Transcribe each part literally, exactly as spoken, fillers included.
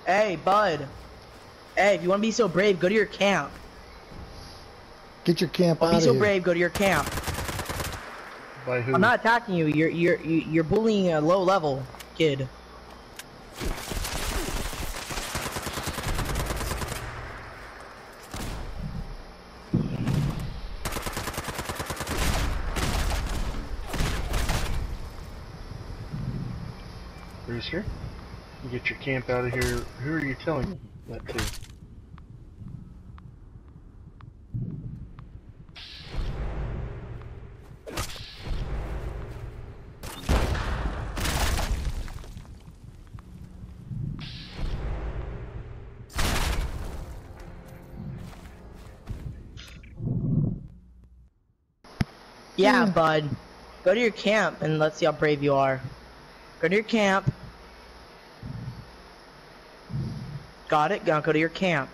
Hey, bud. Hey, if you want to be so brave, go to your camp. Get your camp out Be of so here. brave, go to your camp. By who? I'm not attacking you. You're you're you're bullying a low level kid. Brewster? You get your camp out of here. Who are you telling that to? Yeah, Hmm. bud. Go to your camp and let's see how brave you are. Go to your camp. Got it? Now go to your camp.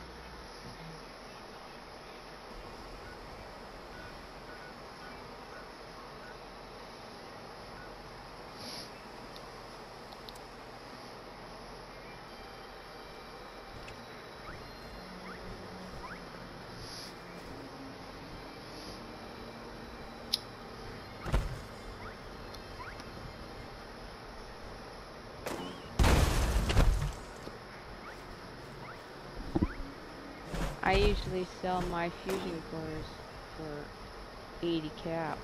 I usually sell my fusion cores for eighty caps.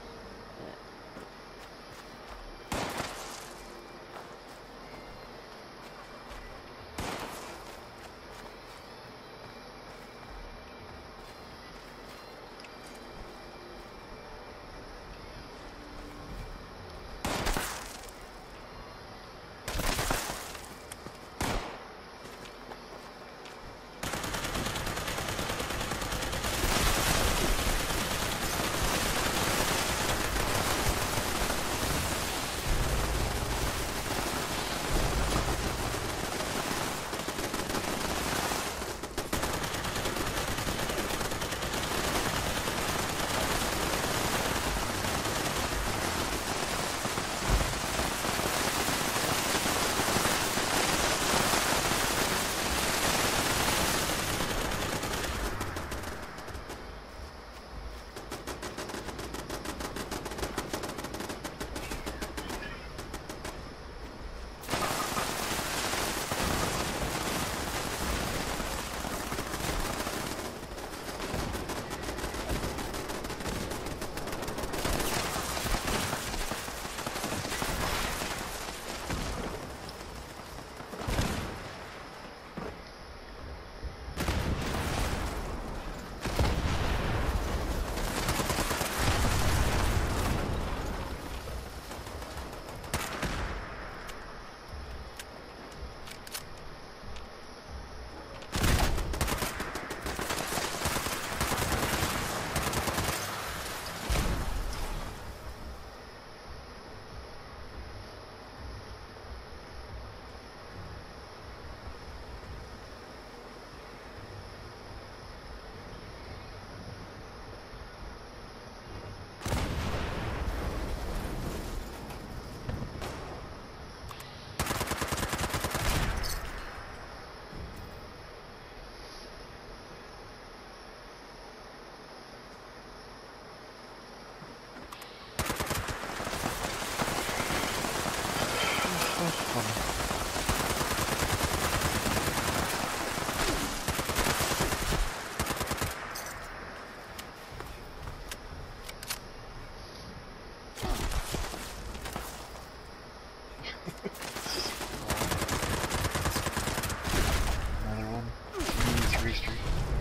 Another one. Jeez, Rooster.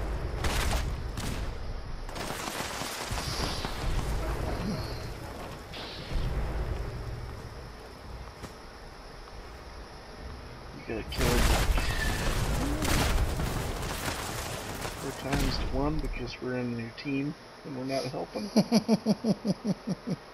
You gotta kill it four times to one because we're in a new team and we're not helping.